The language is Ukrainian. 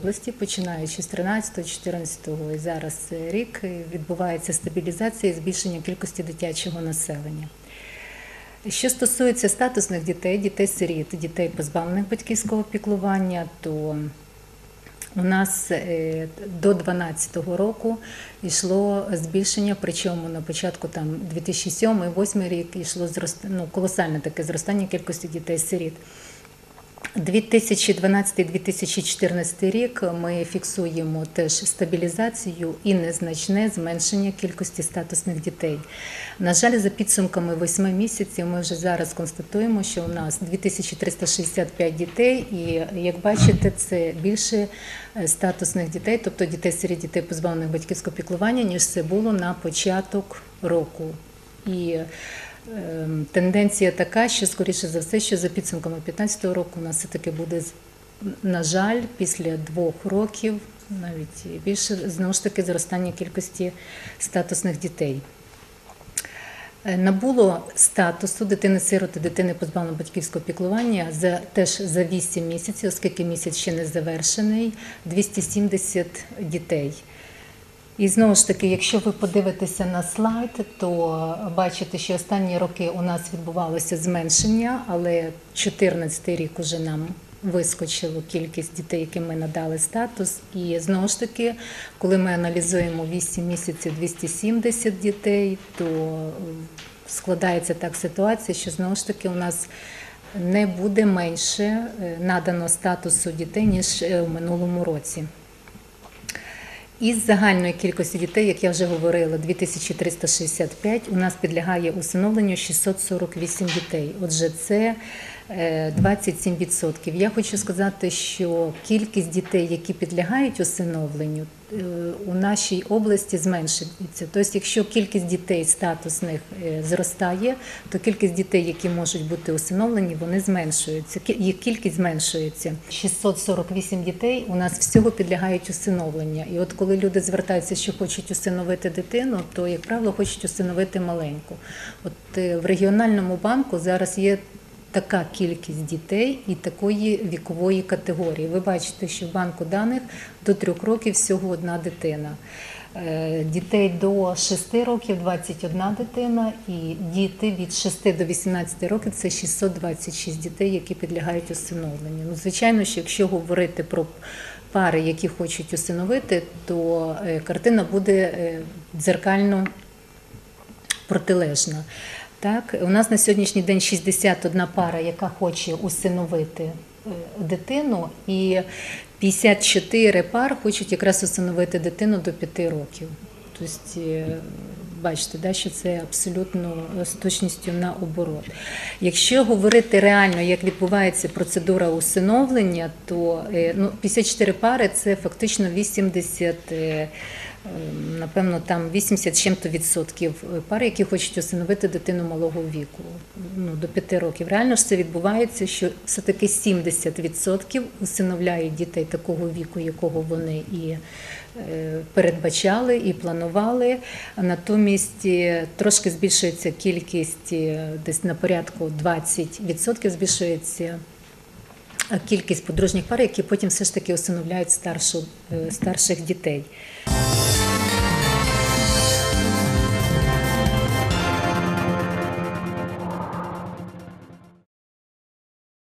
області, починаючи з 13-14 і зараз рік, відбувається стабілізація і збільшення кількості дитячого населення. Що стосується статусних дітей, дітей-сиріт, дітей, позбавлених батьківського піклування, то у нас до 2012 року йшло збільшення, причому на початку 2007-2008 рік йшло колосальне таке зростання кількості дітей-сиріт. 2012-2014 рік ми фіксуємо теж стабілізацію і незначне зменшення кількості статусних дітей. На жаль, за підсумками 8 місяців ми вже зараз констатуємо, що у нас 2365 дітей і, як бачите, це більше статусних дітей, тобто дітей-сиріт, дітей, позбавлених батьківського піклування, ніж це було на початок року. І тенденція така, що, скоріше за все, що за підсумками 2015 року у нас все-таки буде, на жаль, після 2 років, навіть більше, знову ж таки, зростання кількості статусних дітей. Набуло статусу дитини-сироти, дитини, позбавленої батьківського піклування теж за 8 місяців, оскільки місяць ще не завершений, 270 дітей. І знову ж таки, якщо ви подивитеся на слайд, то бачите, що останні роки у нас відбувалося зменшення, але 2014 рік уже нам вискочило кількість дітей, яким ми надали статус. І знову ж таки, коли ми аналізуємо 8 місяців 270 дітей, то складається так ситуація, що знову ж таки у нас не буде менше надано статусу дітей, ніж в минулому році. Із загальної кількості дітей, як я вже говорила, 2365, у нас підлягає усиновленню 648 дітей. Отже, це 27%. Я хочу сказати, що кількість дітей, які підлягають усиновленню, у нашій області зменшується. Тобто, якщо кількість дітей статусних зростає, то кількість дітей, які можуть бути усиновлені, вони зменшуються. Їх кількість зменшується. 648 дітей у нас всього підлягають усиновленню. І от коли люди звертаються, що хочуть усиновити дитину, то, як правило, хочуть усиновити маленьку. От в регіональному банку зараз є така кількість дітей і такої вікової категорії. Ви бачите, що в банку даних до 3 років всього 1 дитина. Дітей до 6 років – 21 дитина, і діти від 6 до 18 років – це 626 дітей, які підлягають усиновленню. Ну, звичайно, що якщо говорити про пари, які хочуть усиновити, то картина буде дзеркально протилежна. Так, у нас на сьогоднішній день 61 пара, яка хоче усиновити дитину, і 54 пар хочуть якраз усиновити дитину до 5 років. Тобто, бачите, що це абсолютно з точністю наоборот. Якщо говорити реально, як відбувається процедура усиновлення, то 54 пари – це фактично 80, напевно, там 80 з чим-то відсотків пар, які хочуть усиновити дитину малого віку, до 5 років. Реально ж це відбувається, що все-таки 70% усиновляють дітей такого віку, якого вони і передбачали, і планували. Натомість трошки збільшується кількість, десь на порядку 20% збільшується кількість подружніх пар, які потім все ж таки усиновляють старших дітей.